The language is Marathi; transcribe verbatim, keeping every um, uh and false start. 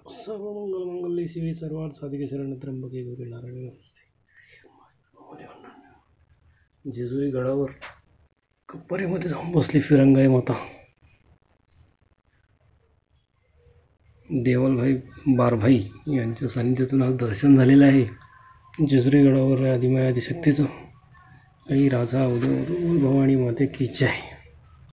सर्वमंगलमांगल्ये शिवे सर्वार्थ साधिके शरण्ये त्र्यंबके गौरी नारायणी नमस्ते. जेजुरी गडावर कप्पारीमध्ये जाऊन बसली फिरंगाई माता. देवलभाई बारभाई यांच्या सानिध्यातून आज दर्शन झालेलं आहे. जेजुरी गडावर आदिमाया आदिशक्तीचं. आई राजा उदय भवानी माते की जय.